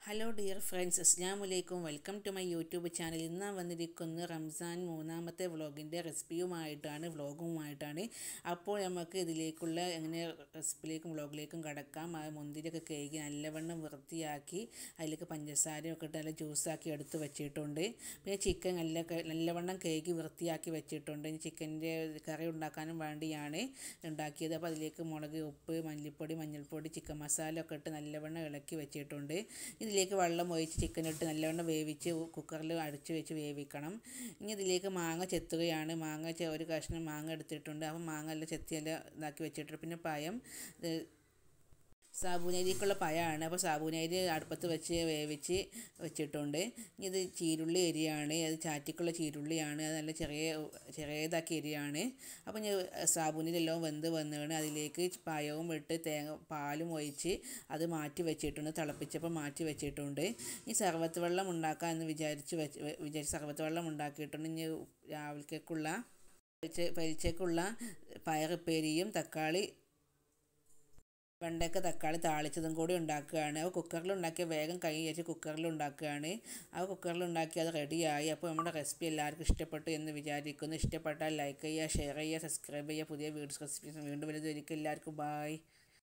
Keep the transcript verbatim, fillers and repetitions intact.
Hello dear friends, അസ്സലാമു അലൈക്കും. Welcome to my YouTube channel. ഇന്ന് വന്നിരിക്കുന്ന റംസാൻ മൂന്നാമത്തെ വ്ളോഗിൻ്റെ റെസിപ്പിയുമായിട്ടാണ് വ്ളോഗുമായിട്ടാണ് അപ്പോൾ നമുക്ക് ഇതിലേക്കുള്ള എങ്ങനെ റെസിപ്പിയിലേക്കും വ്ളോഗിലേക്കും കടക്കാം. ആ മുന്തിരിയൊക്കെ കഴുകി നല്ലവണ്ണം വൃത്തിയാക്കി അതിലേക്ക് പഞ്ചസാരയൊക്കെ ഇട്ട് നല്ല ജ്യൂസാക്കി എടുത്ത് വെച്ചിട്ടുണ്ട്. പിന്നെ ചിക്കൻ നല്ല നല്ലവണ്ണം കഴുകി വൃത്തിയാക്കി വെച്ചിട്ടുണ്ട്. ഇനി ചിക്കൻ്റെ കറി ഉണ്ടാക്കാനും വേണ്ടിയാണ് ഉണ്ടാക്കിയത്. അപ്പോൾ അതിലേക്ക് മുളക്, ഉപ്പ്, മല്ലിപ്പൊടി, മഞ്ഞൾപ്പൊടി, ചിക്കൻ മസാല ഒക്കെ ഇട്ട് നല്ലവണ്ണം ഇളക്കി വെച്ചിട്ടുണ്ട്. ഇതിലേക്ക് വെള്ളം ഒഴിച്ച് ചിക്കനിട്ട് നല്ലവണ്ണം വേവിച്ച് കുക്കറിൽ അടച്ച് വെച്ച് വേവിക്കണം. ഇനി ഇതിലേക്ക് മാങ്ങ ചെത്തുകയാണ്. മാങ്ങ ഒരു കഷ്ണം മാങ്ങ എടുത്തിട്ടുണ്ട്. അപ്പം മാങ്ങ എല്ലാം ചെത്തിയെല്ലാം ഇതാക്കി വെച്ചിട്ടുണ്ട്. പിന്നെ പഴം സാബൂനരിക്കുള്ള പഴമാണ്. അപ്പോൾ സാബൂനരി അടുപ്പത്ത് വെച്ച് വേവിച്ച് വെച്ചിട്ടുണ്ട്. ഇനി ഇത് ചീരുള്ളി അരിയാണ്. അത് ചാറ്റിക്കുള്ള ചീരുള്ളിയാണ്. അത് നല്ല ചെറിയ ചെറിയതാക്കി അരിയാണ്. അപ്പോൾ ഞാൻ സാബൂനരിയെല്ലാം വെന്ത് വന്നാണ് അതിലേക്ക് പഴവും ഇട്ട് തേങ്ങ പാലും ഒഴിച്ച് അത് മാറ്റി വെച്ചിട്ടുണ്ട്. തിളപ്പിച്ചപ്പോൾ മാറ്റി വെച്ചിട്ടുണ്ട്. ഈ സർവത്ത് വെള്ളം ഉണ്ടാക്കാമെന്ന് വിചാരിച്ച് വെച്ച് വിചാരിച്ച് സർവത്ത് വെള്ളം ഉണ്ടാക്കിയിട്ടുണ്ട്. ഇനി രാവിലേക്കുള്ള പരിച്ചക്കുള്ള പയറുപ്പേരിയും തക്കാളി വെണ്ടയ്ക്ക തക്കാളി താളിച്ചതും കൂടി ഉണ്ടാക്കുകയാണ്. അപ്പോൾ കുക്കറിൽ ഉണ്ടാക്കിയ വേഗം കൈ വെച്ച് കുക്കറിൽ ഉണ്ടാക്കുകയാണ്. ആ കുക്കറിൽ ഉണ്ടാക്കി അത് റെഡിയായി. അപ്പോൾ നമ്മുടെ റെസിപ്പി എല്ലാവർക്കും ഇഷ്ടപ്പെട്ടു എന്ന് വിചാരിക്കുന്നു. ഇഷ്ടപ്പെട്ടാൽ ലൈക്ക് ചെയ്യുക, ഷെയർ ചെയ്യുക, സബ്സ്ക്രൈബ് ചെയ്യുക. പുതിയ വീഡിയോസ് റെസിപ്പീസ് വീണ്ടും വരുന്നതായിരിക്കും. എല്ലാവർക്കും ബായ്.